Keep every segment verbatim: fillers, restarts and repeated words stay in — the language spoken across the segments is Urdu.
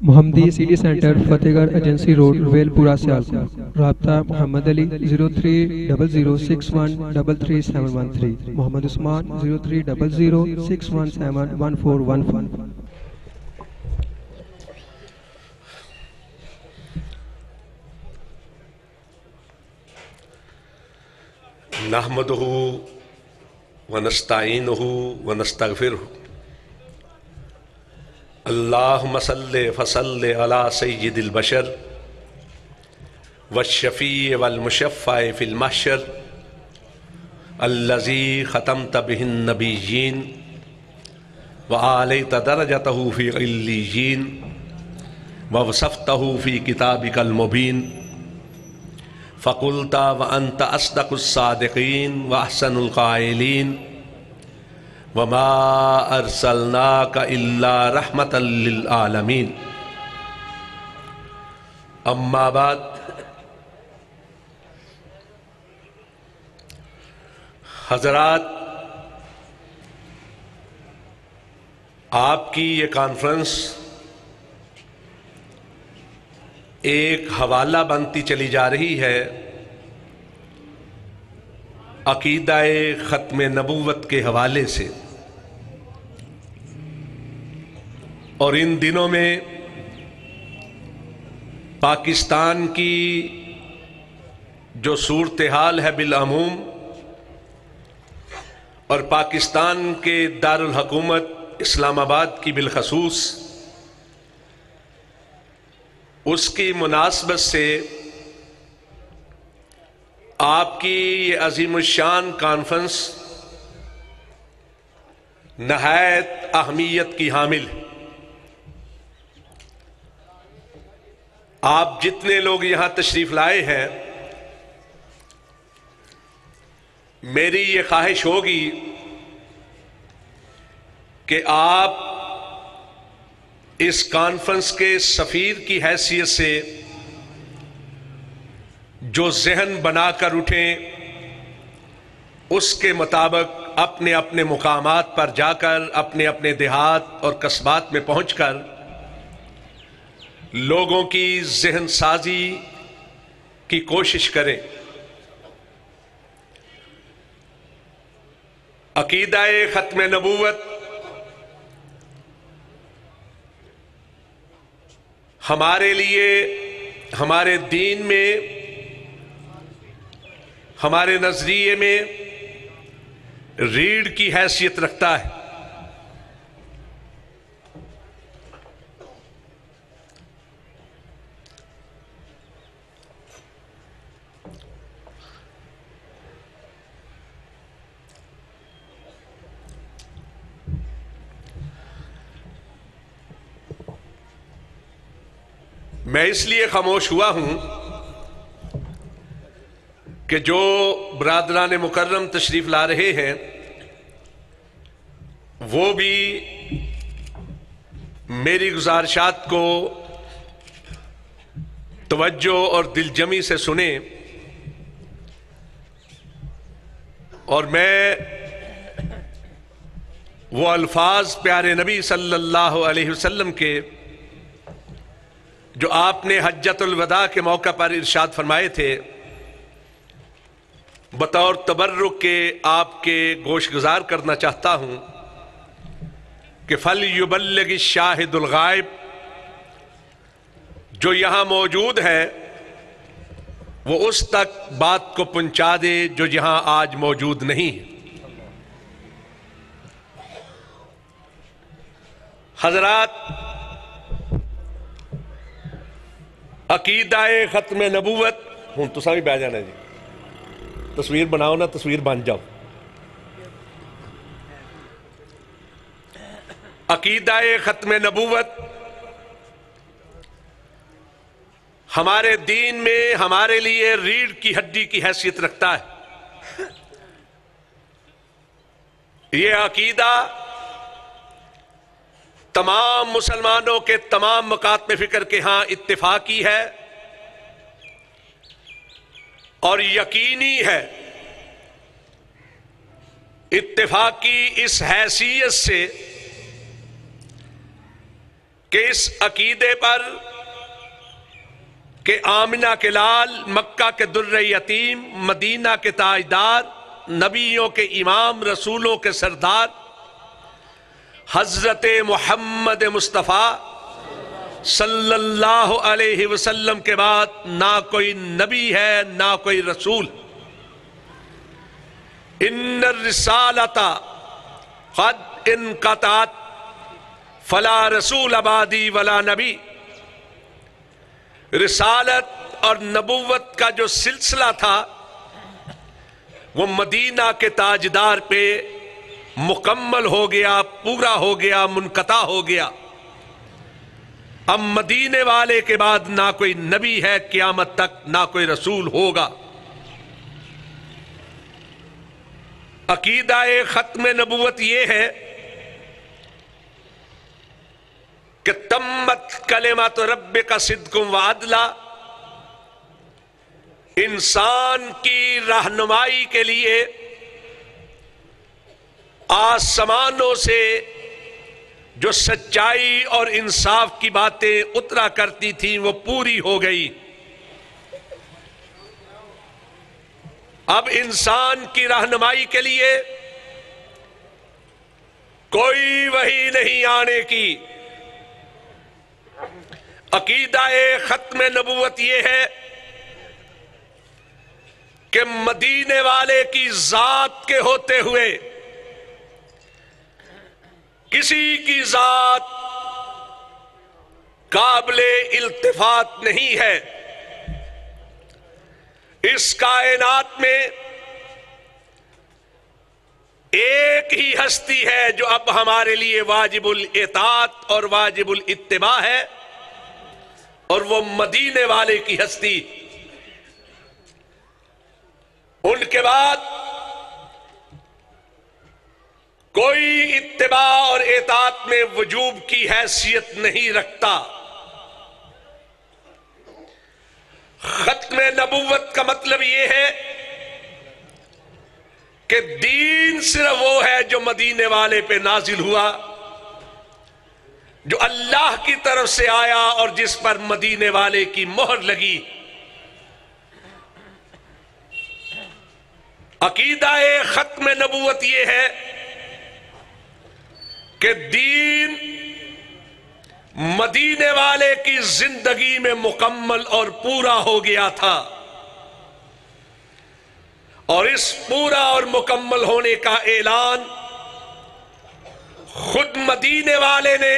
محمدی سٹی سینٹر فتح گڑھ ایجنسی روڈ ویل پورا سیالکوٹ۔ رابطہ Muhammad Ali zero three double zero six one double three seven one three, Muhammad Usman zero three double zero six one seven one four one five. نحمدہ ونستعینہ ونستغفرہ، اللہم صلی فصل علی سید البشر والشفیع والمشفع فی المحشر الذی ختمت بہ النبیین وعالیت درجتہ فی علیین ووصفتہ فی کتابک المبین فقلت وانت اصدق الصادقین واحسن القائلین وما ارسلناک الا رحمتا للعالمین۔ اما بعد، حضرات، آپ کی یہ کانفرنس ایک حوالہ بنتی چلی جا رہی ہے عقیدہ ختم نبوت کے حوالے سے، اور ان دنوں میں پاکستان کی جو صورتحال ہے بالعموم، اور پاکستان کے دارالحکومت اسلام آباد کی بالخصوص، اس کی مناسبت سے آپ کی یہ عظیم الشان کانفرنس نہایت اہمیت کی حامل ہے۔ آپ جتنے لوگ یہاں تشریف لائے ہیں، میری یہ خواہش ہوگی کہ آپ اس کانفرنس کے سفیر کی حیثیت سے جو ذہن بنا کر اٹھیں، اس کے مطابق اپنے اپنے مقامات پر جا کر، اپنے اپنے دیہات اور قصبات میں پہنچ کر لوگوں کی ذہن سازی کی کوشش کریں۔ عقیدہ ختم نبوت ہمارے لیے، ہمارے دین میں، ہمارے نظریے میں ریڑھ کی حیثیت رکھتا ہے۔ میں اس لیے خاموش ہوا ہوں کہ جو برادران مکرم تشریف لا رہے ہیں وہ بھی میری گزارشات کو توجہ اور دلجمی سے سنیں، اور میں وہ الفاظ پیارے نبی صلی اللہ علیہ وسلم کے جو آپ نے حجۃ الوداع کے موقع پر ارشاد فرمائے تھے، بطور تبرک کے آپ کے گوش گزار کرنا چاہتا ہوں کہ فَلْيُبَلِّغِ الشَّاهِدُ الْغَائِبُ، جو یہاں موجود ہے وہ اس تک بات کو پہنچا دے جو یہاں آج موجود نہیں ہے۔ حضرات، عقیدہ ختم نبوت ہوں تو سامنے بیٹھ جانا جی، تصویر بناؤ نا، تصویر بن جاؤ۔ عقیدہ ختم نبوت ہمارے دین میں ہمارے لیے ریڑھ کی ہڈی کی حیثیت رکھتا ہے۔ یہ عقیدہ تمام مسلمانوں کے تمام مکاتب فکر کے ہاں اتفاقی ہے اور یقینی ہے۔ اتفاقی اس حیثیت سے کہ اس عقیدے پر کہ آمنہ کے لال، مکہ کے در یتیم، مدینہ کے تاجدار، نبیوں کے امام، رسولوں کے سردار حضرت محمد مصطفیٰ صلی اللہ علیہ وسلم کے بعد نہ کوئی نبی ہے نہ کوئی رسول۔ ان الرسالۃ قد انقطعت فلا رسول بعدی ولا نبی۔ رسالت اور نبوت کا جو سلسلہ تھا وہ مدینہ کے تاجدار پہ مکمل ہو گیا، پورا ہو گیا، منقطع ہو گیا۔ اب مدینے والے کے بعد نہ کوئی نبی ہے، قیامت تک نہ کوئی رسول ہوگا۔ عقیدہ ختم نبوت یہ ہے کہ تمت کلمات ربک صدقا وعدلا، انسان کی رہنمائی کے لیے آسمانوں سے جو سچائی اور انصاف کی باتیں اترا کرتی تھیں وہ پوری ہو گئی۔ اب انسان کی رہنمائی کے لیے کوئی وحی نہیں آنے کی۔ عقیدہ ختم نبوت یہ ہے کہ مدینے والے کی ذات کے ہوتے ہوئے کسی کی ذات قابل التفات نہیں ہے۔ اس کائنات میں ایک ہی ہستی ہے جو اب ہمارے لیے واجب الاطاعت اور واجب الاتباع ہے، اور وہ مدینے والے کی ہستی۔ ان کے بعد کوئی اتباع اور اطاعت میں وجوب کی حیثیت نہیں رکھتا۔ ختم نبوت کا مطلب یہ ہے کہ دین صرف وہ ہے جو مدینے والے پہ نازل ہوا، جو اللہ کی طرف سے آیا اور جس پر مدینے والے کی مہر لگی۔ عقیدہ ختم نبوت یہ ہے کہ دین مدینے والے کی زندگی میں مکمل اور پورا ہو گیا تھا، اور اس پورا اور مکمل ہونے کا اعلان خود مدینے والے نے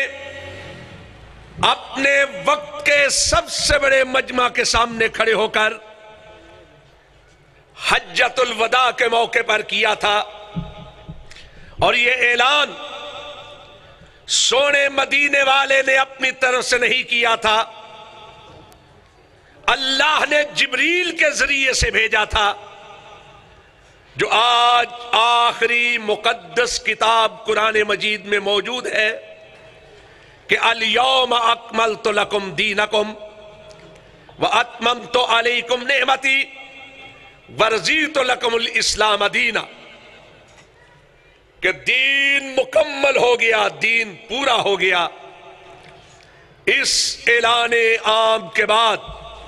اپنے وقت کے سب سے بڑے مجمع کے سامنے کھڑے ہو کر حجۃ الوداع کے موقع پر کیا تھا۔ اور یہ اعلان سونے مدینے والے نے اپنی طرف سے نہیں کیا تھا، اللہ نے جبریل کے ذریعے سے بھیجا تھا، جو آج آخری مقدس کتاب قرآن مجید میں موجود ہے کہ الیوم اکملت لکم دینکم واتممت علیکم نعمتی ورضیت لکم الاسلام دینا، کہ دین مکمل ہو گیا، دین پورا ہو گیا۔ اس اعلان عام کے بعد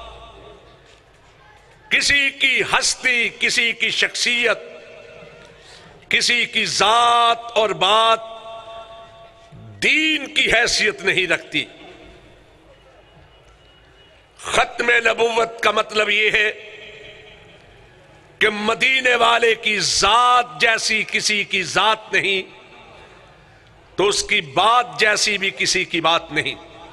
کسی کی ہستی، کسی کی شخصیت، کسی کی ذات اور بات دین کی حیثیت نہیں رکھتی۔ ختم نبوت کا مطلب یہ ہے کہ مدینے والے کی ذات جیسی کسی کی ذات نہیں، تو اس کی بات جیسی بھی کسی کی بات نہیں۔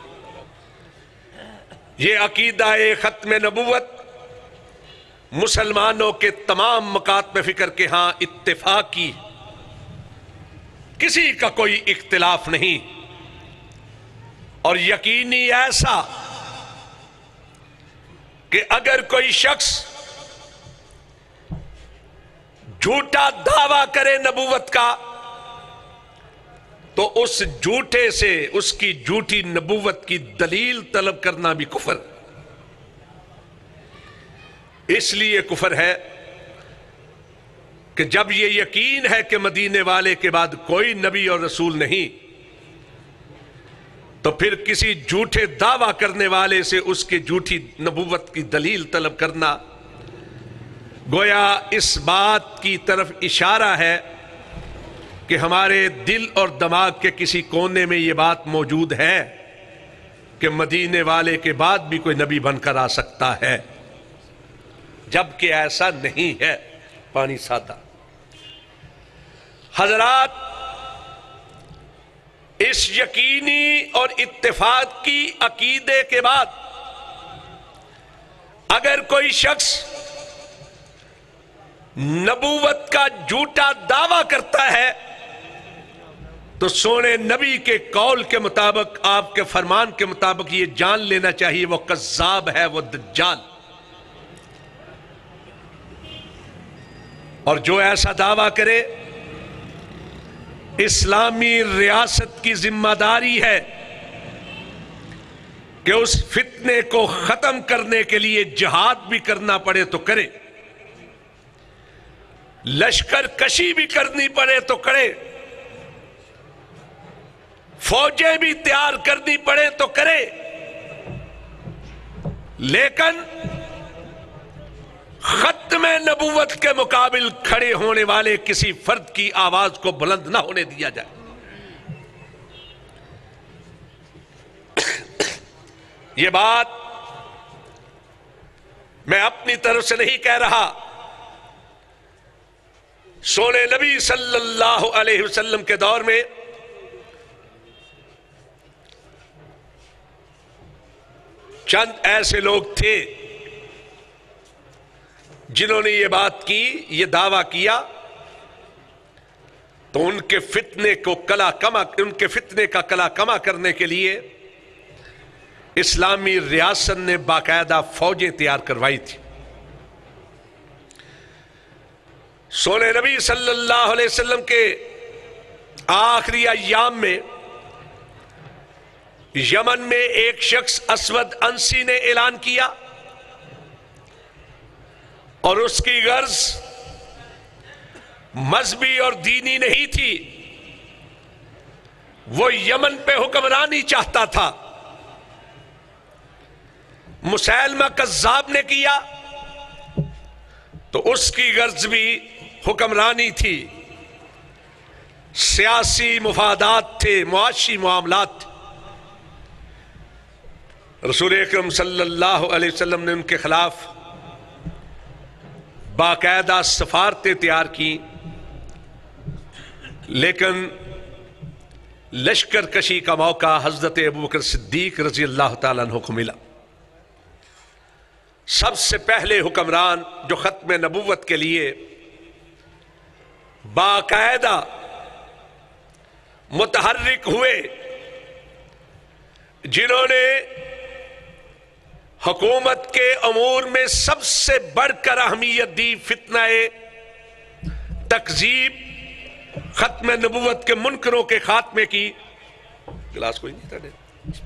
یہ عقیدہ ختم نبوت مسلمانوں کے تمام مکاتب فکر کے ہاں اتفاقی، کسی کا کوئی اختلاف نہیں، اور یقینی ایسا کہ اگر کوئی شخص جھوٹا دعویٰ کرے نبوت کا تو اس جھوٹے سے اس کی جھوٹی نبوت کی دلیل طلب کرنا بھی کفر، اس لیے کفر ہے کہ جب یہ یقین ہے کہ مدینے والے کے بعد کوئی نبی اور رسول نہیں، تو پھر کسی جھوٹے دعویٰ کرنے والے سے اس کے جھوٹی نبوت کی دلیل طلب کرنا گویا اس بات کی طرف اشارہ ہے کہ ہمارے دل اور دماغ کے کسی کونے میں یہ بات موجود ہے کہ مدینے والے کے بعد بھی کوئی نبی بن کر آ سکتا ہے، جبکہ ایسا نہیں ہے۔ پانی سادہ حضرات، اس یقینی اور اتفاق کی عقیدے کے بعد اگر کوئی شخص نبوت کا جھوٹا دعویٰ کرتا ہے تو سونے نبی کے قول کے مطابق، آپ کے فرمان کے مطابق یہ جان لینا چاہیے وہ کذاب ہے، وہ دجال۔ اور جو ایسا دعویٰ کرے، اسلامی ریاست کی ذمہ داری ہے کہ اس فتنے کو ختم کرنے کے لیے جہاد بھی کرنا پڑے تو کرے، لشکر کشی بھی کرنی پڑے تو کرے، فوجیں بھی تیار کرنی پڑے تو کرے، لیکن ختم نبوت کے مقابل کھڑے ہونے والے کسی فرد کی آواز کو بلند نہ ہونے دیا جائے۔ یہ بات میں اپنی طرف سے نہیں کہہ رہا، سونے نبی صلی اللہ علیہ وسلم کے دور میں چند ایسے لوگ تھے جنہوں نے یہ بات کی، یہ دعویٰ کیا، تو ان کے فتنے کو کلا کما ان کے فتنے کا کلا کما کرنے کے لیے اسلامی ریاست نے باقاعدہ فوجیں تیار کروائی تھی۔ سونے نبی صلی اللہ علیہ وسلم کے آخری ایام میں یمن میں ایک شخص اسود انسی نے اعلان کیا، اور اس کی غرض مذہبی اور دینی نہیں تھی، وہ یمن پہ حکمرانی چاہتا تھا۔ مسیلمہ کذاب نے کیا تو اس کی غرض بھی حکمرانی تھی، سیاسی مفادات تھے، معاشی معاملات تھے۔ رسول اکرم صلی اللہ علیہ وسلم نے ان کے خلاف باقاعدہ سفارتیں تیار کی، لیکن لشکر کشی کا موقع حضرت ابوبکر صدیق رضی اللہ تعالیٰ عنہ کو ملا۔ سب سے پہلے حکمران جو ختم نبوت کے لیے باقاعدہ متحرک ہوئے، جنہوں نے حکومت کے امور میں سب سے بڑھ کر اہمیت دی، فتنہ تکذیب، ختم نبوت کے منکروں کے خاتمے کی۔ گلاس کوئی نہیں تھا؟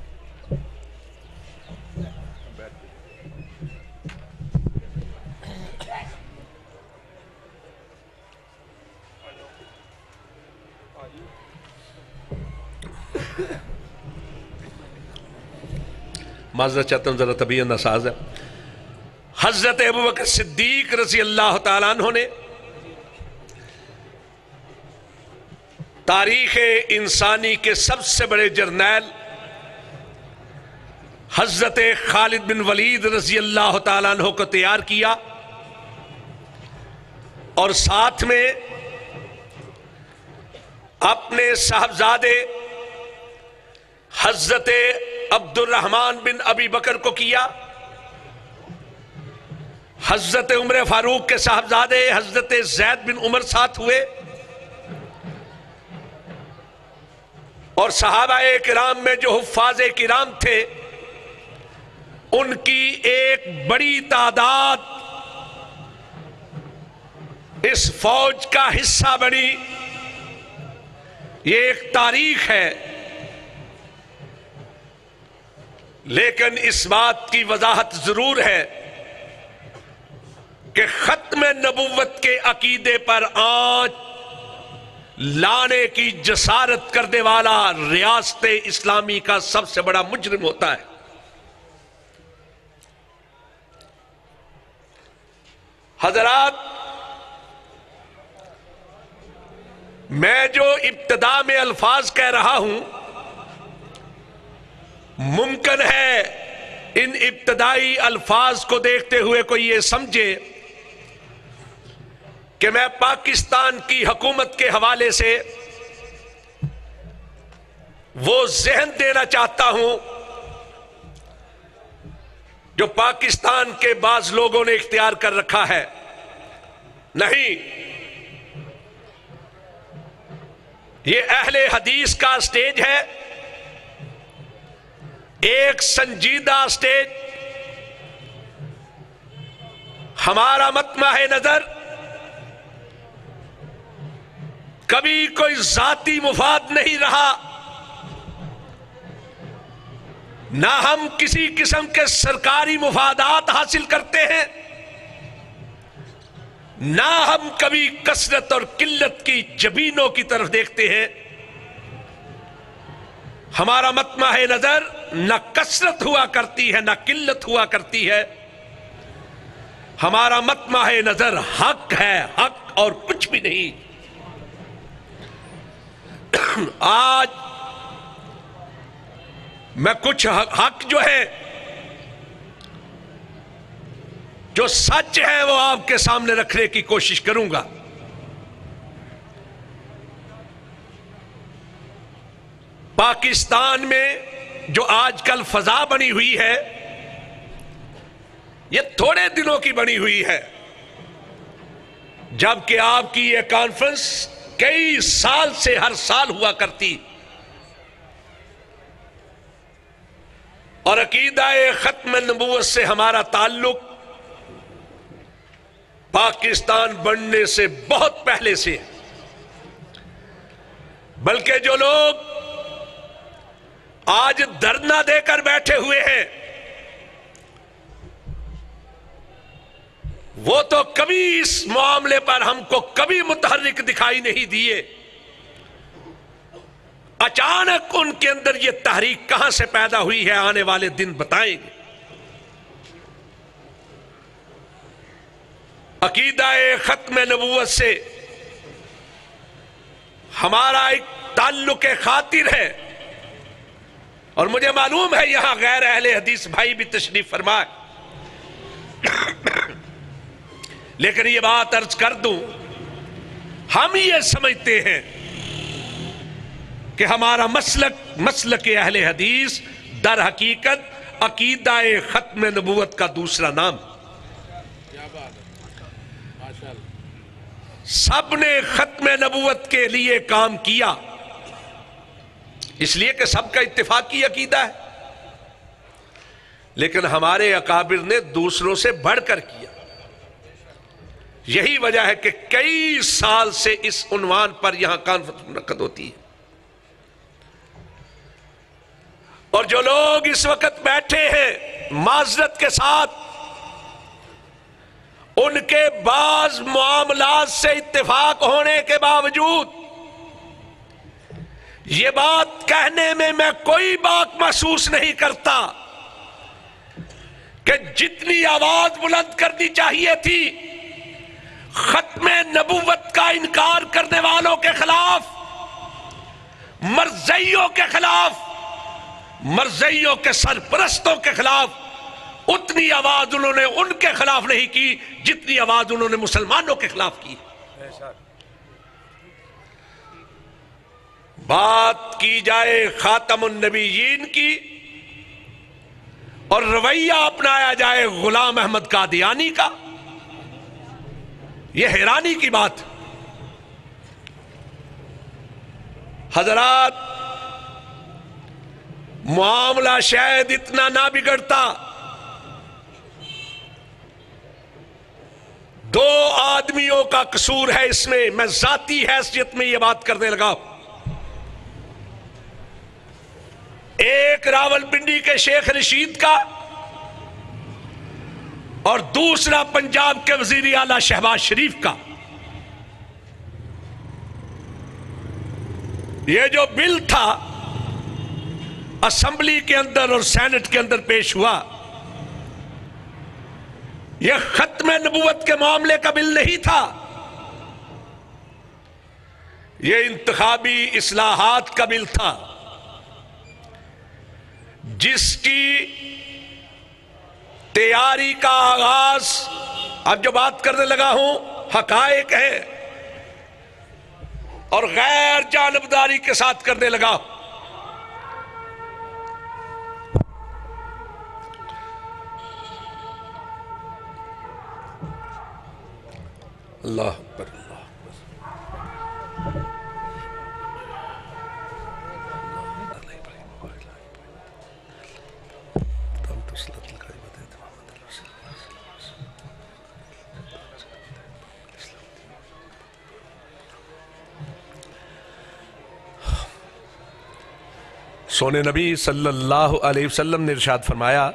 معذرت چاہتا ہوں، ذرا طبیعت ناساز ہے۔ حضرت ابوبکر صدیق رضی اللہ تعالیٰ عنہ نے تاریخ انسانی کے سب سے بڑے جرنیل حضرت خالد بن ولید رضی اللہ تعالیٰ عنہ کو تیار کیا، اور ساتھ میں اپنے صاحبزادے حضرت عبد الرحمن بن ابی بکر کو کیا۔ حضرت عمر فاروق کے صاحبزادے حضرت زید بن عمر ساتھ ہوئے، اور صحابہ کرام میں جو حفاظ کرام تھے ان کی ایک بڑی تعداد اس فوج کا حصہ بنی۔ یہ ایک تاریخ ہے، لیکن اس بات کی وضاحت ضرور ہے کہ ختم نبوت کے عقیدے پر آنچ لانے کی جسارت کرنے والا ریاست اسلامی کا سب سے بڑا مجرم ہوتا ہے. حضرات، میں جو ابتدا میں الفاظ کہہ رہا ہوں، ممکن ہے ان ابتدائی الفاظ کو دیکھتے ہوئے کوئی یہ سمجھے کہ میں پاکستان کی حکومت کے حوالے سے وہ ذہن دینا چاہتا ہوں جو پاکستان کے بعض لوگوں نے اختیار کر رکھا ہے. نہیں، یہ اہل حدیث کا اسٹیج ہے، ایک سنجیدہ اسٹیج. ہمارا مطمع نظر کبھی کوئی ذاتی مفاد نہیں رہا، نہ ہم کسی قسم کے سرکاری مفادات حاصل کرتے ہیں، نہ ہم کبھی کثرت اور قلت کی جبینوں کی طرف دیکھتے ہیں. ہمارا مطمع نظر نہ کثرت ہوا کرتی ہے نہ قلت ہوا کرتی ہے. ہمارا مطمع نظر حق ہے، حق اور کچھ بھی نہیں. آج میں کچھ حق جو ہے، جو سچ ہے، وہ آپ کے سامنے رکھنے کی کوشش کروں گا. پاکستان میں جو آج کل فضا بنی ہوئی ہے، یہ تھوڑے دنوں کی بنی ہوئی ہے، جبکہ آپ کی یہ کانفرنس کئی سال سے ہر سال ہوا کرتی. اور عقیدہ ختم نبوت سے ہمارا تعلق پاکستان بننے سے بہت پہلے سے ہے. بلکہ جو لوگ آج دھرنا دے کر بیٹھے ہوئے ہیں، وہ تو کبھی اس معاملے پر ہم کو کبھی متحرک دکھائی نہیں دیے. اچانک ان کے اندر یہ تحریک کہاں سے پیدا ہوئی ہے، آنے والے دن بتائیں گے. عقیدہ ختم نبوت سے ہمارا ایک تعلق خاطر ہے، اور مجھے معلوم ہے یہاں غیر اہل حدیث بھائی بھی تشریف فرمائے. لیکن یہ بات عرض کر دوں، ہم یہ سمجھتے ہیں کہ ہمارا مسلک مسلک اہل حدیث در حقیقت عقیدہ ختم نبوت کا دوسرا نام. سب نے ختم نبوت کے لیے کام کیا، اس لیے کہ سب کا اتفاقی عقیدہ ہے، لیکن ہمارے اکابر نے دوسروں سے بڑھ کر کیا. یہی وجہ ہے کہ کئی سال سے اس عنوان پر یہاں کانفرنس منعقد ہوتی ہے. اور جو لوگ اس وقت بیٹھے ہیں، معذرت کے ساتھ ان کے بعض معاملات سے اتفاق ہونے کے باوجود یہ بات کہنے میں میں کوئی بات محسوس نہیں کرتا کہ جتنی آواز بلند کرنی چاہیے تھی ختم نبوت کا انکار کرنے والوں کے خلاف، مرزائیوں کے خلاف، مرزائیوں کے سرپرستوں کے خلاف، اتنی آواز انہوں نے ان کے خلاف نہیں کی جتنی آواز انہوں نے مسلمانوں کے خلاف کی. بات کی جائے خاتم النبیین کی اور رویہ اپنایا جائے غلام احمد قادیانی کا، یہ حیرانی کی بات. حضرات، معاملہ شاید اتنا نہ بگڑتا، دو آدمیوں کا قصور ہے اس میں. میں ذاتی حیثیت میں یہ بات کرنے لگا. ایک راول پنڈی کے شیخ رشید کا اور دوسرا پنجاب کے وزیر اعلیٰ شہباز شریف کا. یہ جو بل تھا اسمبلی کے اندر اور سینٹ کے اندر پیش ہوا، یہ ختم نبوت کے معاملے کا بل نہیں تھا، یہ انتخابی اصلاحات کا بل تھا، جس کی تیاری کا آغاز، اب جو بات کرنے لگا ہوں حقائق ہے اور غیر جانبداری کے ساتھ کرنے لگا ہوں۔ اللہ اکبر، اللہ سونے نبی صلی اللہ علیہ وسلم نے ارشاد فرمایا،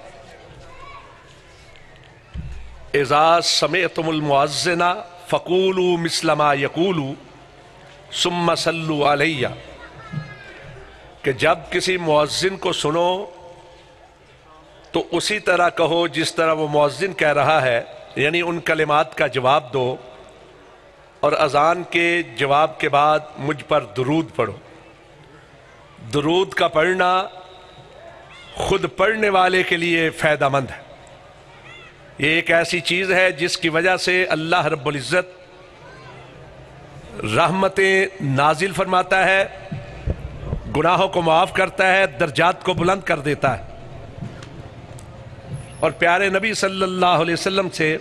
اذا سمعتم المؤذن فقولوا مثل ما يقول ثم صلوا علیہ، کہ جب کسی مؤذن کو سنو تو اسی طرح کہو جس طرح وہ مؤذن کہہ رہا ہے، یعنی ان کلمات کا جواب دو اور اذان کے جواب کے بعد مجھ پر درود پڑھو۔ درود کا پڑھنا خود پڑھنے والے کے لیے فائدہ مند ہے، یہ ایک ایسی چیز ہے جس کی وجہ سے اللہ رب العزت رحمتیں نازل فرماتا ہے، گناہوں کو معاف کرتا ہے، درجات کو بلند کر دیتا ہے، اور پیارے نبی صلی اللہ علیہ وسلم سے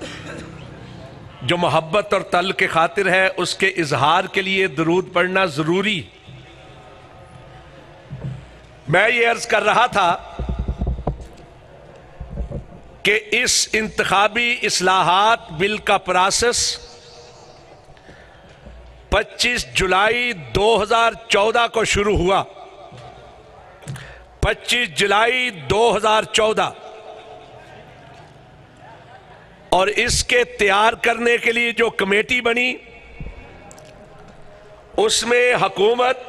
جو محبت اور تعلق خاطر ہے اس کے اظہار کے لیے درود پڑھنا ضروری۔ میں یہ عرض کر رہا تھا کہ اس انتخابی اصلاحات بل کا پراسس پچیس جولائی دو ہزار چودہ کو شروع ہوا، پچیس جولائی دو ہزار چودہ، اور اس کے تیار کرنے کے لیے جو کمیٹی بنی اس میں حکومت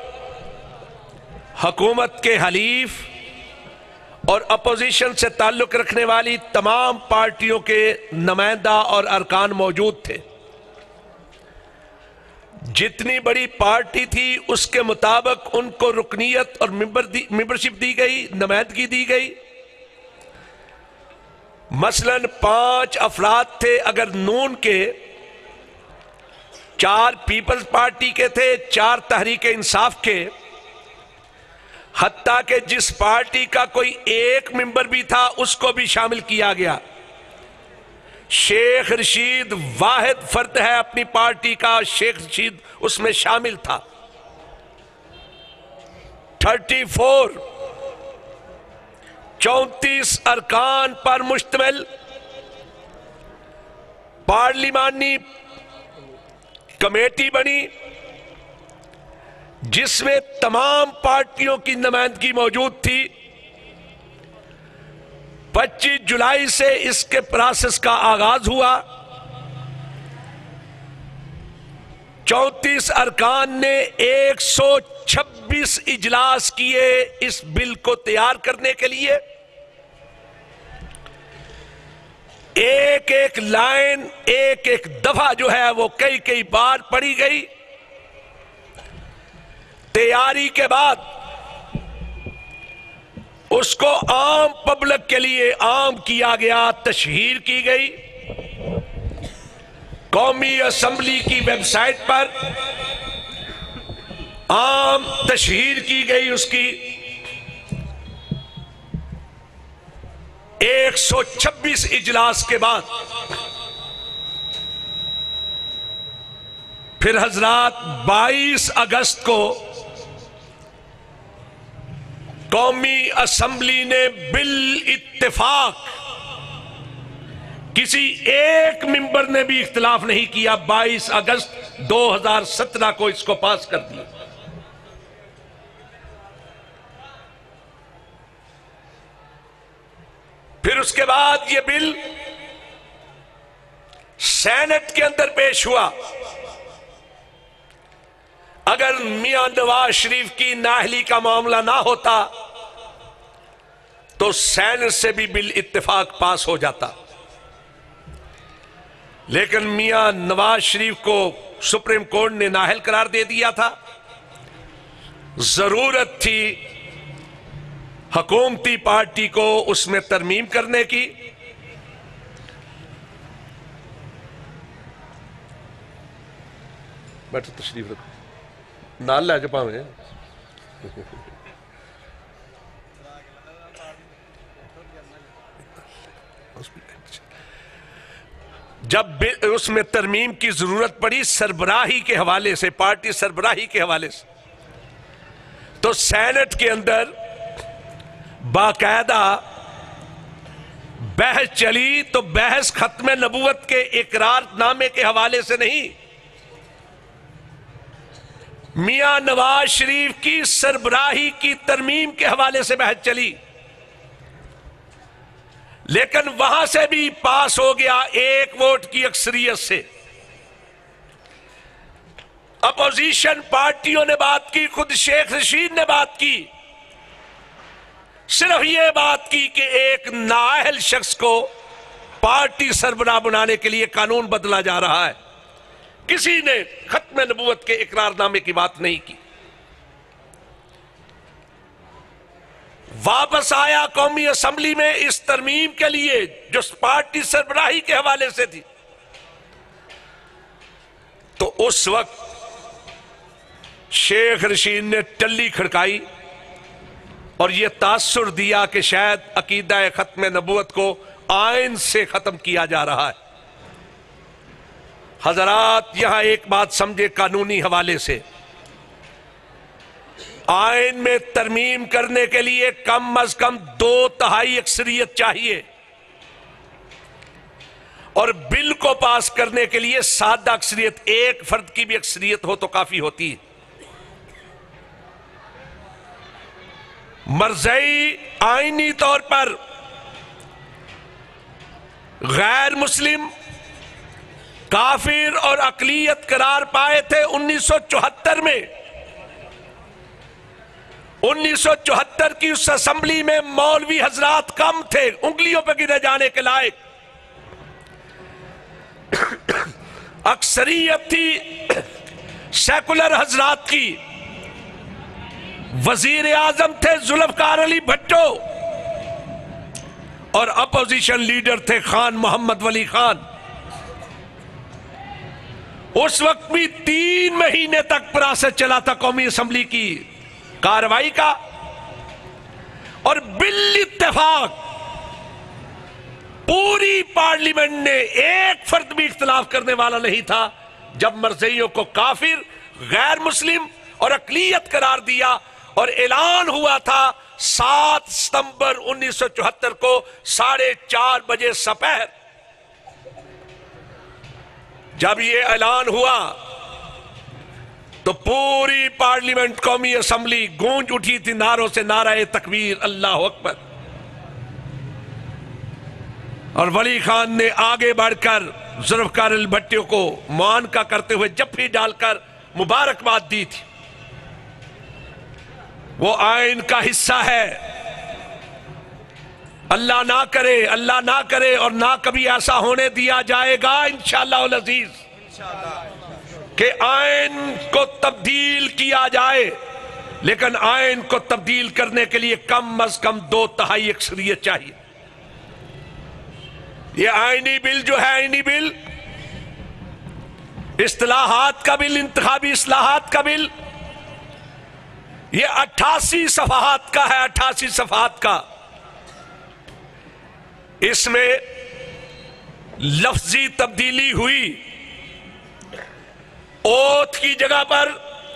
حکومت کے حلیف اور اپوزیشن سے تعلق رکھنے والی تمام پارٹیوں کے نمائندہ اور ارکان موجود تھے۔ جتنی بڑی پارٹی تھی اس کے مطابق ان کو رکنیت اور ممبرشپ دی گئی، نمائندگی دی گئی۔ مثلاً پانچ افراد تھے اگر نون کے، چار پیپلز پارٹی کے تھے، چار تحریک انصاف کے، حتیٰ کہ جس پارٹی کا کوئی ایک ممبر بھی تھا اس کو بھی شامل کیا گیا۔ شیخ رشید واحد فرد ہے اپنی پارٹی کا، شیخ رشید اس میں شامل تھا۔ تھرٹی فور چونتیس ارکان پر مشتمل پارلیمانی کمیٹی بنی جس میں تمام پارٹیوں کی نمائندگی موجود تھی۔ پچیس جولائی سے اس کے پروسیس کا آغاز ہوا۔ چونتیس ارکان نے ایک سو چھبیس اجلاس کیے اس بل کو تیار کرنے کے لیے۔ ایک ایک لائن، ایک ایک دفعہ جو ہے وہ کئی کئی بار پڑھی گئی۔ تیاری کے بعد اس کو عام پبلک کے لیے عام کیا گیا، تشہیر کی گئی۔ قومی اسمبلی کی ویب سائٹ پر عام تشہیر کی گئی اس کی۔ ایک سو چھبیس اجلاس کے بعد پھر حضرات بائیس اگست کو قومی اسمبلی نے بالاتفاق، کسی ایک ممبر نے بھی اختلاف نہیں کیا، بائیس اگست دو ہزار سترہ کو اس کو پاس کر دیا۔ پھر اس کے بعد یہ بل سینٹ کے اندر پیش ہوا۔ اگر میاں نواز شریف کی نااہلی کا معاملہ نہ ہوتا تو سینٹ سے بھی بل اتفاق پاس ہو جاتا، لیکن میاں نواز شریف کو سپریم کورٹ نے نااہل قرار دے دیا تھا۔ ضرورت تھی حکومتی پارٹی کو اس میں ترمیم کرنے کی۔ بیٹھو، تشریف رکھو، نال لے جا پاویں۔ جب اس میں ترمیم کی ضرورت پڑی سربراہی کے حوالے سے، پارٹی سربراہی کے حوالے سے، تو سینٹ کے اندر باقاعدہ بحث چلی، تو بحث ختم نبوت کے اقرار نامے کے حوالے سے نہیں، میاں نواز شریف کی سربراہی کی ترمیم کے حوالے سے بحث چلی، لیکن وہاں سے بھی پاس ہو گیا ایک ووٹ کی اکثریت سے۔ اپوزیشن پارٹیوں نے بات کی، خود شیخ رشید نے بات کی، صرف یہ بات کی کہ ایک نااہل شخص کو پارٹی سربراہ بنانے کے لیے قانون بدلا جا رہا ہے، کسی نے ختم نبوت کے اقرار نامے کی بات نہیں کی۔ واپس آیا قومی اسمبلی میں اس ترمیم کے لیے جو پارٹی سربراہی کے حوالے سے تھی، تو اس وقت شیخ رشید نے ٹلی کھڑکائی اور یہ تاثر دیا کہ شاید عقیدہ ختم نبوت کو آئین سے ختم کیا جا رہا ہے۔ حضرات یہاں ایک بات سمجھے قانونی حوالے سے، آئین میں ترمیم کرنے کے لیے کم از کم دو تہائی اکثریت چاہیے، اور بل کو پاس کرنے کے لیے سادہ اکثریت، ایک فرد کی بھی اکثریت ہو تو کافی ہوتی ہے۔ مرزائی آئینی طور پر غیر مسلم، کافر اور اقلیت قرار پائے تھے انیس سو چوہتر میں۔ انیس سو چوہتر کی اس اسمبلی میں مولوی حضرات کم تھے، انگلیوں پہ گنے جانے کے لائق، اکثریت تھی سیکولر حضرات کی۔ وزیر اعظم تھے ذوالفقار علی بھٹو اور اپوزیشن لیڈر تھے خان محمد ولی خان۔ اس وقت بھی تین مہینے تک پروسیس چلا تھا قومی اسمبلی کی کارروائی کا، اور بال اتفاق پوری پارلیمنٹ نے ایک فرد بھی اختلاف کرنے والا نہیں تھا جب مرزائیوں کو کافر، غیر مسلم اور اقلیت قرار دیا، اور اعلان ہوا تھا سات ستمبر انیس سو چوہتر کو ساڑھے چار بجے سپہر۔ جب یہ اعلان ہوا تو پوری پارلیمنٹ قومی اسمبلی گونج اٹھی تھی نعروں سے، نعرہ تکبیر، اللہ اکبر۔ اور ولی خان نے آگے بڑھ کر ذوالفقار علی بھٹو کو معانقہ کرتے ہوئے جفی ڈال کر مبارکباد دی تھی۔ وہ آئین کا حصہ ہے، اللہ نہ کرے، اللہ نہ کرے اور نہ کبھی ایسا ہونے دیا جائے گا انشاءاللہ العزیز کہ آئین کو تبدیل کیا جائے، لیکن آئین کو تبدیل کرنے کے لیے کم از کم دو تہائی اکثریت چاہیے۔ یہ آئینی بل جو ہے، آئینی بل، اصطلاحات کا بل، انتخابی اصلاحات کا بل، یہ اٹھاسی صفحات کا ہے، اٹھاسی صفحات کا۔ اس میں لفظی تبدیلی ہوئی، اوتھ کی جگہ پر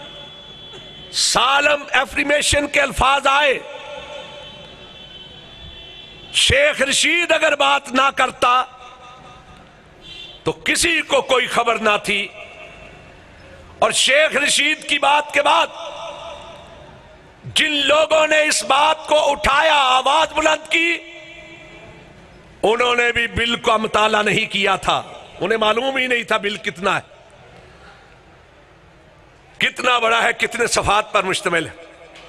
سالم ایفرمیشن کے الفاظ آئے۔ شیخ رشید اگر بات نہ کرتا تو کسی کو کوئی خبر نہ تھی، اور شیخ رشید کی بات کے بعد جن لوگوں نے اس بات کو اٹھایا، آواز بلند کی، انہوں نے بھی بل کا مطالعہ نہیں کیا تھا، انہیں معلوم ہی نہیں تھا بل کتنا ہے، کتنا بڑا ہے، کتنے صفحات پر مشتمل ہے۔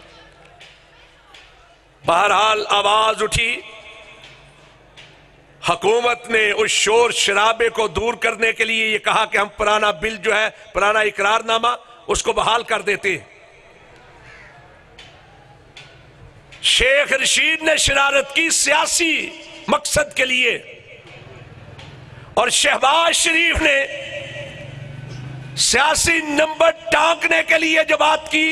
بہرحال آواز اٹھی، حکومت نے اس شور شرابے کو دور کرنے کے لیے یہ کہا کہ ہم پرانا بل جو ہے، پرانا اقرار نامہ، اس کو بحال کر دیتے ہیں۔ شیخ رشید نے شرارت کی سیاسی مقصد کے لیے، اور شہباز شریف نے سیاسی نمبر ٹانکنے کے لیے جو بات کی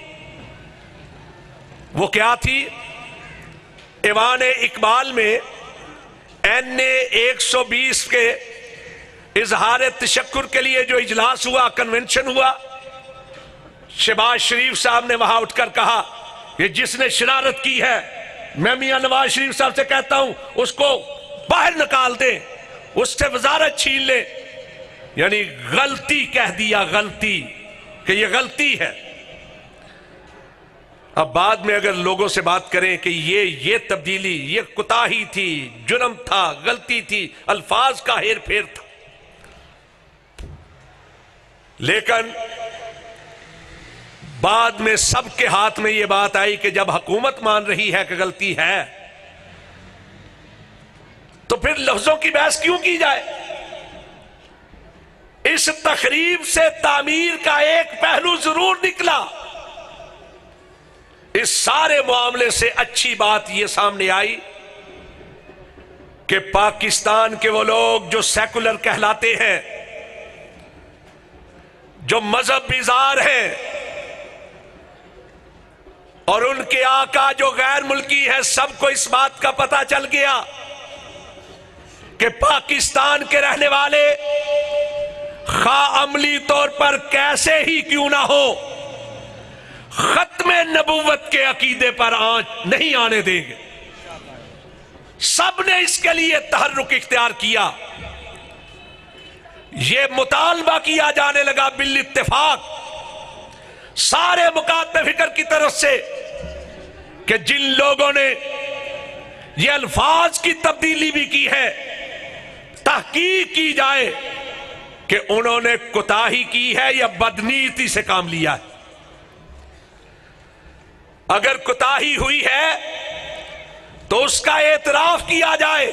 وہ کیا تھی؟ ایوان اقبال میں این اے ایک سو بیس کے اظہار تشکر کے لیے جو اجلاس ہوا، کنونشن ہوا، شہباز شریف صاحب نے وہاں اٹھ کر کہا کہ جس نے شرارت کی ہے میں میاں نواز شریف صاحب سے کہتا ہوں اس کو باہر نکال دیں، اس سے وزارت چھین لے۔ یعنی غلطی کہہ دیا، غلطی کہ یہ غلطی ہے۔ اب بعد میں اگر لوگوں سے بات کریں کہ یہ یہ تبدیلی، یہ کوتاہی تھی، جرم تھا، غلطی تھی، الفاظ کا ہیر پھیر تھا، لیکن بعد میں سب کے ہاتھ میں یہ بات آئی کہ جب حکومت مان رہی ہے کہ غلطی ہے تو پھر لفظوں کی بحث کیوں کی جائے؟ اس تخریب سے تعمیر کا ایک پہلو ضرور نکلا۔ اس سارے معاملے سے اچھی بات یہ سامنے آئی کہ پاکستان کے وہ لوگ جو سیکولر کہلاتے ہیں، جو مذہب بیزار ہیں، اور ان کے آقا جو غیر ملکی ہے، سب کو اس بات کا پتہ چل گیا کہ پاکستان کے رہنے والے خواہ عملی طور پر کیسے ہی کیوں نہ ہو، ختم نبوت کے عقیدے پر آنچ نہیں آنے دیں گے۔ سب نے اس کے لیے تحرک اختیار کیا۔ یہ مطالبہ کیا جانے لگا بالاتفاق سارے مکاتب فکر کی طرف سے کہ جن لوگوں نے یہ الفاظ کی تبدیلی بھی کی ہے، تحقیق کی جائے کہ انہوں نے کوتاہی کی ہے یا بدنیتی سے کام لیا ہے۔ اگر کوتاہی ہوئی ہے تو اس کا اعتراف کیا جائے،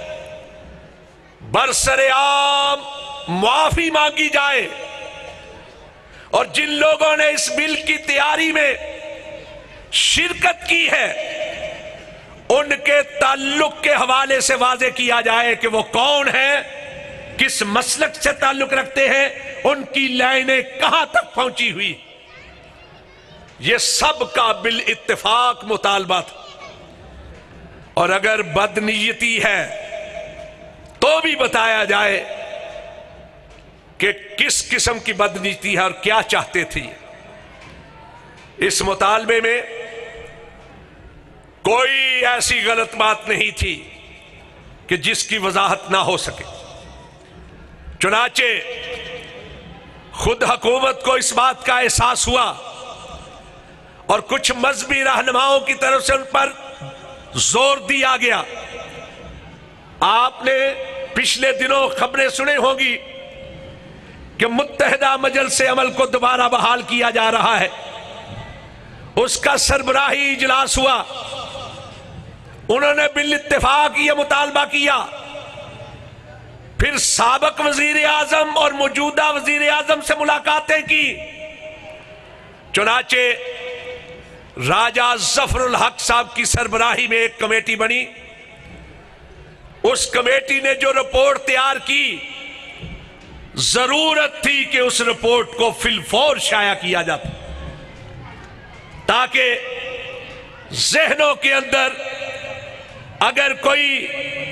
برسر عام معافی مانگی جائے، اور جن لوگوں نے اس بل کی تیاری میں شرکت کی ہے ان کے تعلق کے حوالے سے واضح کیا جائے کہ وہ کون ہیں، کس مسلک سے تعلق رکھتے ہیں، ان کی لائنیں کہاں تک پہنچی ہوئی۔ یہ سب کا بالاتفاق مطالبہ تھا، اور اگر بدنیتی ہے تو بھی بتایا جائے کہ کس قسم کی بدنیتی ہے اور کیا چاہتے تھے۔ اس مطالبے میں کوئی ایسی غلط بات نہیں تھی کہ جس کی وضاحت نہ ہو سکے۔ چنانچہ خود حکومت کو اس بات کا احساس ہوا، اور کچھ مذہبی رہنماؤں کی طرف سے ان پر زور دیا گیا۔ آپ نے پچھلے دنوں خبریں سنی ہوں گی کہ متحدہ مجلس عمل کو دوبارہ بحال کیا جا رہا ہے، اس کا سربراہی اجلاس ہوا، انہوں نے بالاتفاق یہ مطالبہ کیا۔ پھر سابق وزیر اعظم اور موجودہ وزیر اعظم سے ملاقاتیں کی، چنانچہ راجہ ظفر الحق صاحب کی سربراہی میں ایک کمیٹی بنی۔ اس کمیٹی نے جو رپورٹ تیار کی، ضرورت تھی کہ اس رپورٹ کو فی الفور شائع کیا جاتا تاکہ ذہنوں کے اندر اگر کوئی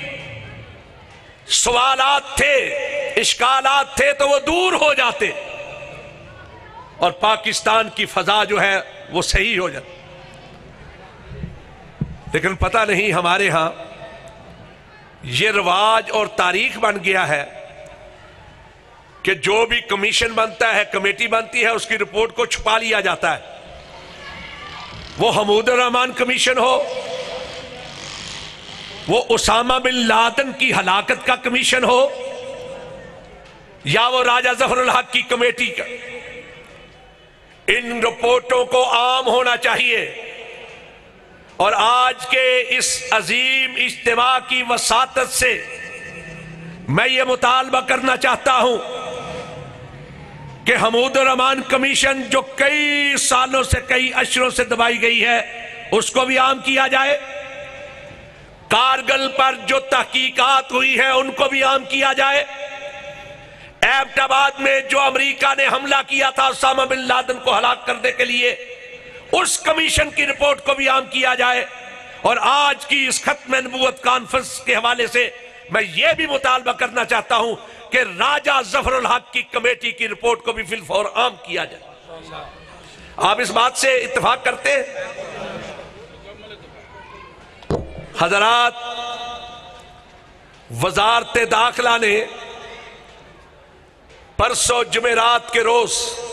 سوالات تھے، اشکالات تھے تو وہ دور ہو جاتے، اور پاکستان کی فضا جو ہے وہ صحیح ہو جاتی۔ لیکن پتہ نہیں ہمارے ہاں یہ رواج اور تاریخ بن گیا ہے کہ جو بھی کمیشن بنتا ہے، کمیٹی بنتی ہے، اس کی رپورٹ کو چھپا لیا جاتا ہے۔ وہ حمود الرحمن کمیشن ہو، وہ اسامہ بن لادن کی ہلاکت کا کمیشن ہو، یا وہ راجہ ظفر الحق کی کمیٹی کا، ان رپورٹوں کو عام ہونا چاہیے، اور آج کے اس عظیم اجتماع کی وساطت سے میں یہ مطالبہ کرنا چاہتا ہوں کہ حمود الرحمان کمیشن جو کئی سالوں سے کئی اشروں سے دبائی گئی ہے اس کو بھی عام کیا جائے، کارگل پر جو تحقیقات ہوئی ہے ان کو بھی عام کیا جائے، ایبٹ آباد میں جو امریکہ نے حملہ کیا تھا اسامہ بن لادن کو ہلاک کرنے کے لیے اس کمیشن کی رپورٹ کو بھی عام کیا جائے، اور آج کی اس ختم نبوت کانفرنس کے حوالے سے میں یہ بھی مطالبہ کرنا چاہتا ہوں کہ راجہ ظفر الحق کی کمیٹی کی رپورٹ کو بھی فی الفور عام کیا جائے۔ آپ اس بات سے اتفاق کرتے ہیں؟ حضرات، وزارت داخلہ نے پرسوں جمعرات کے روز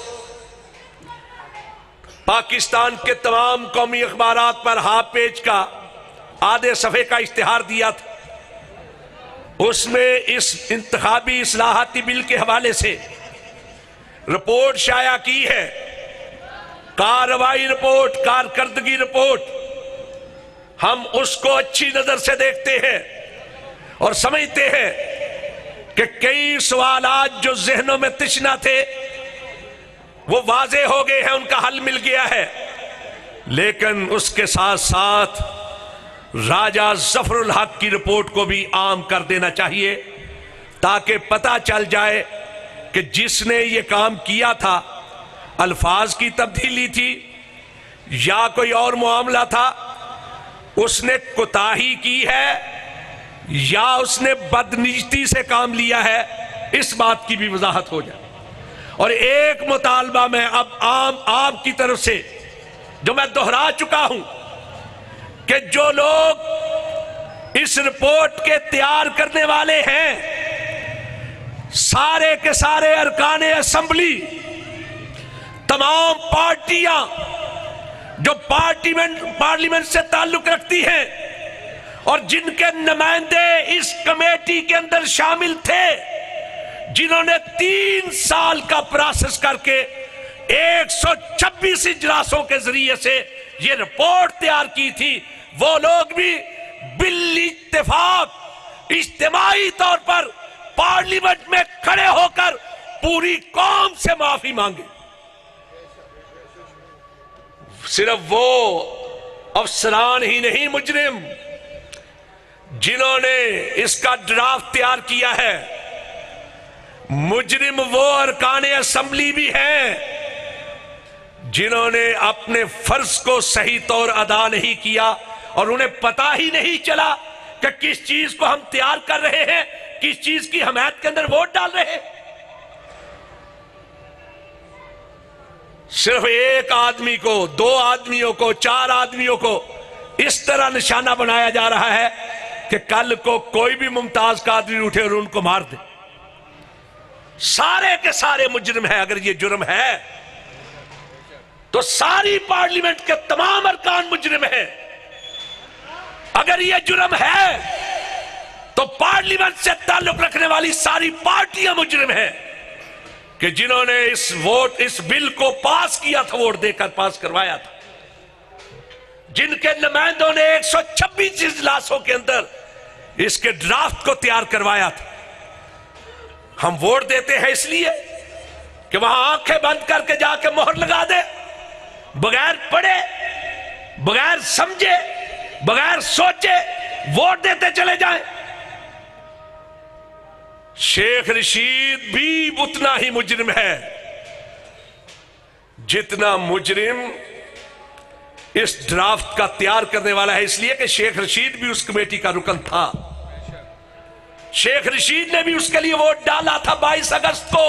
پاکستان کے تمام قومی اخبارات پر ہاف پیج کا آدھے صفحے کا اشتہار دیا تھا۔ اس میں اس انتخابی اصلاحاتی بل کے حوالے سے رپورٹ شائع کی ہے، کارروائی رپورٹ، کارکردگی رپورٹ۔ ہم اس کو اچھی نظر سے دیکھتے ہیں اور سمجھتے ہیں کہ کئی سوالات جو ذہنوں میں تشنا تھے وہ واضح ہو گئے ہیں، ان کا حل مل گیا ہے، لیکن اس کے ساتھ ساتھ راجہ ظفر الحق کی رپورٹ کو بھی عام کر دینا چاہیے تاکہ پتہ چل جائے کہ جس نے یہ کام کیا تھا الفاظ کی تبدیلی تھی یا کوئی اور معاملہ تھا، اس نے کوتاہی کی ہے یا اس نے بدنیتی سے کام لیا ہے، اس بات کی بھی وضاحت ہو جائے۔ اور ایک مطالبہ میں اب عام آپ کی طرف سے جو میں دہرا چکا ہوں کہ جو لوگ اس رپورٹ کے تیار کرنے والے ہیں، سارے کے سارے ارکان اسمبلی، تمام پارٹیاں جو پارلیمنٹ سے تعلق رکھتی ہیں اور جن کے نمائندے اس کمیٹی کے اندر شامل تھے، جنہوں نے تین سال کا پروسیس کر کے ایک سو چھبیس اجلاسوں کے ذریعے سے یہ رپورٹ تیار کی تھی، وہ لوگ بھی بالاتفاق اجتماعی طور پر پارلیمنٹ میں کھڑے ہو کر پوری قوم سے معافی مانگے۔ صرف وہ افسران ہی نہیں مجرم جنہوں نے اس کا ڈرافٹ تیار کیا ہے، مجرم وہ ارکان اسمبلی بھی ہیں جنہوں نے اپنے فرض کو صحیح طور ادا نہیں کیا اور انہیں پتہ ہی نہیں چلا کہ کس چیز کو ہم تیار کر رہے ہیں، کس چیز کی حمایت کے اندر ووٹ ڈال رہے ہیں۔ صرف ایک آدمی کو، دو آدمیوں کو، چار آدمیوں کو اس طرح نشانہ بنایا جا رہا ہے کہ کل کو کوئی بھی ممتاز کا آدمی اٹھے اور ان کو مار دے۔ سارے کے سارے مجرم ہیں۔ اگر یہ جرم ہے تو ساری پارلیمنٹ کے تمام ارکان مجرم ہیں۔ اگر یہ جرم ہے تو پارلیمنٹ سے تعلق رکھنے والی ساری پارٹیاں مجرم ہیں کہ جنہوں نے اس ووٹ اس بل کو پاس کیا تھا، ووٹ دے کر پاس کروایا تھا، جن کے نمائندوں نے ایک سو چھبیس اجلاسوں کے اندر اس کے ڈرافٹ کو تیار کروایا تھا۔ ہم ووٹ دیتے ہیں اس لیے کہ وہاں آنکھیں بند کر کے جا کے مہر لگا دے، بغیر پڑھے، بغیر سمجھے، بغیر سوچے ووٹ دیتے چلے جائیں۔ شیخ رشید بھی اتنا ہی مجرم ہے جتنا مجرم اس ڈرافٹ کا تیار کرنے والا ہے، اس لیے کہ شیخ رشید بھی اس کمیٹی کا رکن تھا۔ شیخ رشید نے بھی اس کے لیے ووٹ ڈالا تھا بائیس اگست کو۔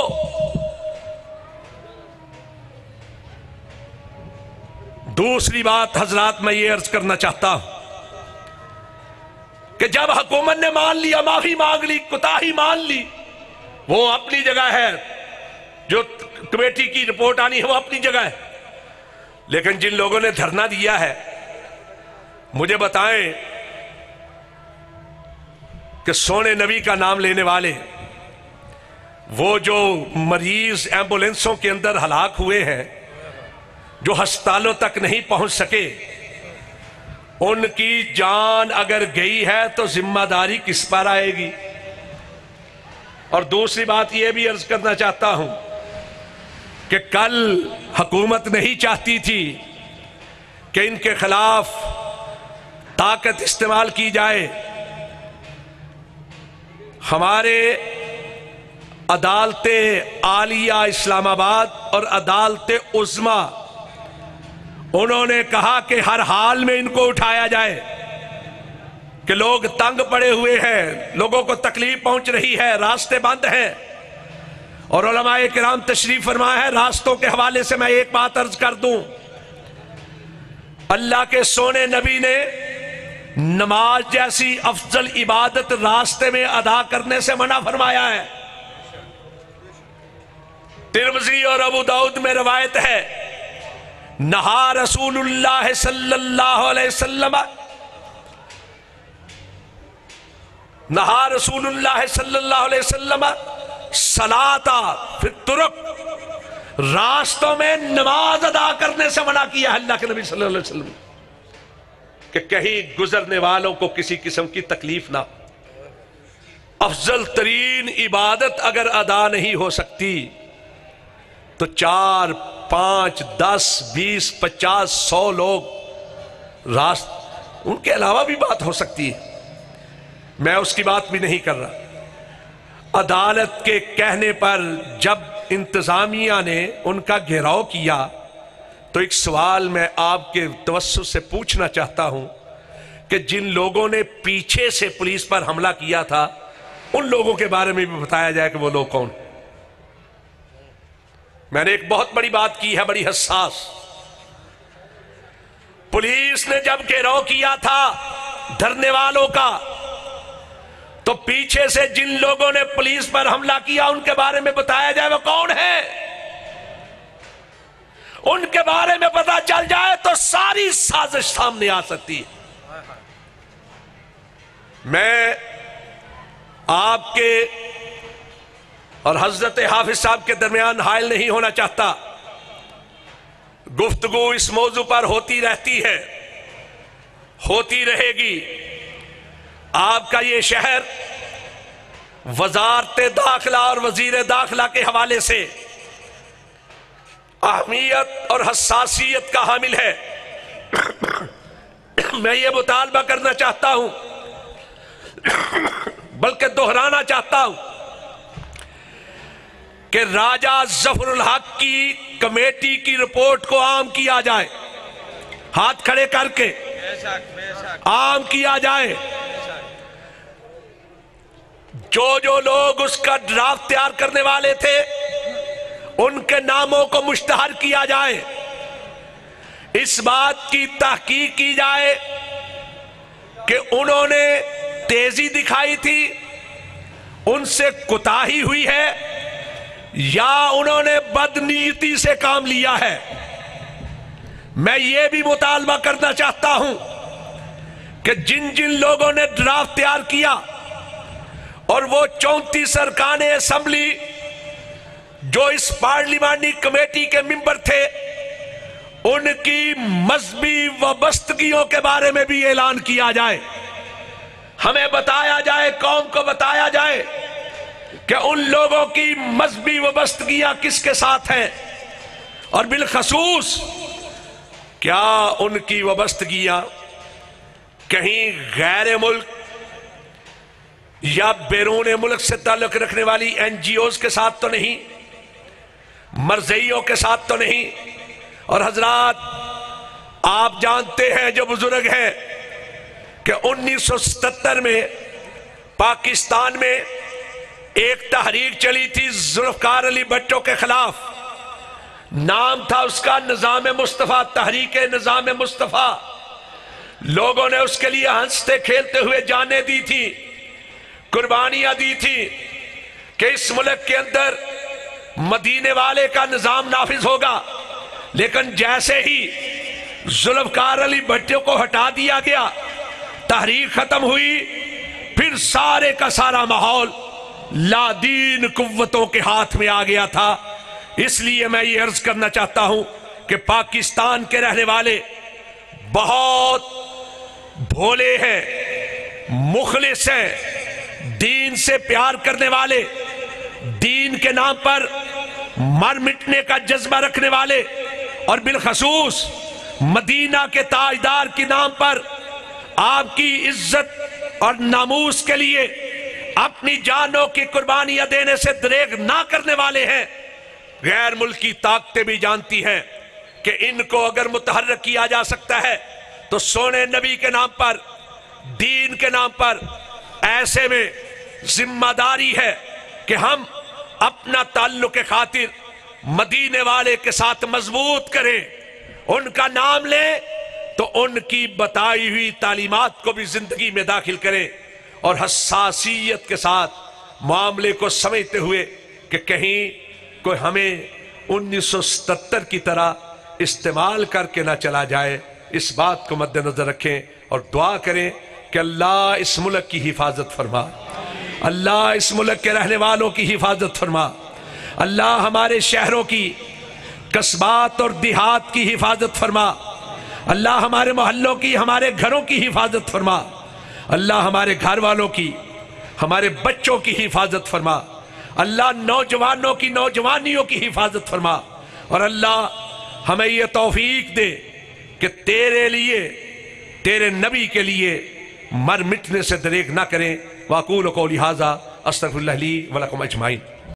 دوسری بات حضرات میں یہ عرض کرنا چاہتا ہوں کہ جب حکومت نے مان لیا، معافی مانگ لی، کوتاہی مان لی، وہ اپنی جگہ ہے، جو کمیٹی کی رپورٹ آنی ہے وہ اپنی جگہ ہے، لیکن جن لوگوں نے دھرنا دیا ہے مجھے بتائیں کہ سونے نبی کا نام لینے والے، وہ جو مریض ایمبولینسوں کے اندر ہلاک ہوئے ہیں، جو ہسپتالوں تک نہیں پہنچ سکے، ان کی جان اگر گئی ہے تو ذمہ داری کس پر آئے گی؟ اور دوسری بات یہ بھی عرض کرنا چاہتا ہوں کہ کل حکومت نہیں چاہتی تھی کہ ان کے خلاف طاقت استعمال کی جائے. ہمارے عدالت عالیہ اسلام آباد اور عدالت عظمیٰ انہوں نے کہا کہ ہر حال میں ان کو اٹھایا جائے کہ لوگ تنگ پڑے ہوئے ہیں، لوگوں کو تکلیف پہنچ رہی ہے، راستے بند ہیں. اور علماء کرام تشریف فرمایا ہے. راستوں کے حوالے سے میں ایک بات عرض کر دوں، اللہ کے سونے نبی نے نماز جیسی افضل عبادت راستے میں ادا کرنے سے منع فرمایا ہے. ترمذی اور ابو داؤد میں روایت ہے، نہا رسول اللہ صلی اللہ علیہ وسلم نہا رسول اللہ صلی اللہ علیہ وسلم صلاۃ فی الطرق، راستوں میں نماز ادا کرنے سے منع کیا ہے اللہ کے نبی صلی اللہ علیہ وسلم کہ کہیں گزرنے والوں کو کسی قسم کی تکلیف نہ. افضل ترین عبادت اگر ادا نہیں ہو سکتی تو چار پانچ دس بیس پچاس سو لوگ راست ان کے علاوہ بھی بات ہو سکتی ہے، میں اس کی بات بھی نہیں کر رہا. عدالت کے کہنے پر جب انتظامیہ نے ان کا گھیراؤ کیا تو ایک سوال میں آپ کے توسط سے پوچھنا چاہتا ہوں کہ جن لوگوں نے پیچھے سے پولیس پر حملہ کیا تھا ان لوگوں کے بارے میں بھی بتایا جائے کہ وہ لوگ کون. میں نے ایک بہت بڑی بات کی ہے، بڑی حساس. پولیس نے جب گھیراؤ کیا تھا دھرنے والوں کا تو پیچھے سے جن لوگوں نے پولیس پر حملہ کیا ان کے بارے میں بتایا جائے وہ کون ہے. ان کے بارے میں پتہ چل جائے تو ساری سازش سامنے آ سکتی ہے. میں آپ کے اور حضرت حافظ صاحب کے درمیان حائل نہیں ہونا چاہتا. گفتگو اس موضوع پر ہوتی رہتی ہے، ہوتی رہے گی. آپ کا یہ شہر وزارت داخلہ اور وزیر داخلہ کے حوالے سے اہمیت اور حساسیت کا حامل ہے. میں یہ مطالبہ کرنا چاہتا ہوں، بلکہ دہرانا چاہتا ہوں کہ راجہ ظفر الحق کی کمیٹی کی رپورٹ کو عام کیا جائے، ہاتھ کھڑے کر کے عام کیا جائے. جو جو لوگ اس کا ڈرافٹ تیار کرنے والے تھے ان کے ناموں کو مشتہر کیا جائے. اس بات کی تحقیق کی جائے کہ انہوں نے تیزی دکھائی تھی، ان سے کوتاہی ہوئی ہے، یا انہوں نے بدنیتی سے کام لیا ہے. میں یہ بھی مطالبہ کرنا چاہتا ہوں کہ جن جن لوگوں نے ڈرافٹ تیار کیا اور وہ چونتیس ارکان اسمبلی جو اس پارلیمانی کمیٹی کے ممبر تھے ان کی مذہبی وابستگیوں کے بارے میں بھی اعلان کیا جائے. ہمیں بتایا جائے، قوم کو بتایا جائے کہ ان لوگوں کی مذہبی وابستگیاں کس کے ساتھ ہیں، اور بالخصوص کیا ان کی وابستگیاں کہیں غیر ملک یا بیرون ملک سے تعلق رکھنے والی این جی اوز کے ساتھ تو نہیں، مرزئیوں کے ساتھ تو نہیں. اور حضرات آپ جانتے ہیں جو بزرگ ہیں کہ انیس سو ستتر میں پاکستان میں ایک تحریک چلی تھی ذوالفقار علی بھٹو کے خلاف. نام تھا اس کا نظام مصطفیٰ، تحریک نظام مصطفیٰ. لوگوں نے اس کے لیے ہنستے کھیلتے ہوئے جانیں دی تھی، قربانیاں دی تھی کہ اس ملک کے اندر مدینے والے کا نظام نافذ ہوگا. لیکن جیسے ہی ذوالفقار علی بھٹو کو ہٹا دیا گیا، تحریک ختم ہوئی، پھر سارے کا سارا ماحول لادین قوتوں کے ہاتھ میں آ گیا تھا. اس لیے میں یہ عرض کرنا چاہتا ہوں کہ پاکستان کے رہنے والے بہت بھولے ہیں، مخلص ہیں، دین سے پیار کرنے والے، دین کے نام پر مر مٹنے کا جذبہ رکھنے والے، اور بالخصوص مدینہ کے تاجدار کے نام پر آپ کی عزت اور ناموس کے لیے اپنی جانوں کی قربانیاں دینے سے دریغ نہ کرنے والے ہیں۔ غیر ملکی طاقتیں بھی جانتی ہیں کہ ان کو اگر متحرک کیا جا سکتا ہے تو سونے نبی کے نام پر، دین کے نام پر، ایسے میں ذمہ داری ہے کہ ہم اپنا تعلق خاطر مدینے والے کے ساتھ مضبوط کریں، ان کا نام لیں تو ان کی بتائی ہوئی تعلیمات کو بھی زندگی میں داخل کریں، اور حساسیت کے ساتھ معاملے کو سمجھتے ہوئے کہ کہیں کوئی ہمیں انیس سو ستتر کی طرح استعمال کر کے نہ چلا جائے، اس بات کو مد نظر رکھیں اور دعا کریں کہ اللہ اس ملک کی حفاظت فرما، اللہ اس ملک کے رہنے والوں کی حفاظت فرما، اللہ ہمارے شہروں کی، قصبات اور دیہات کی حفاظت فرما، اللہ ہمارے محلوں کی، ہمارے گھروں کی حفاظت فرما، اللہ ہمارے گھر والوں کی، ہمارے بچوں کی حفاظت فرما، اللہ نوجوانوں کی، نوجوانیوں کی حفاظت فرما، اور اللہ ہمیں یہ توفیق دے کہ تیرے لیے، تیرے نبی کے لیے مر مٹنے سے دریغ نہ کریں۔ وَأَقُولُ قَوْلِي هَذَا أَسْتَغْفِرُ اللَّهَ لِي وَلَكُمْ أَجْمَعِينَ۔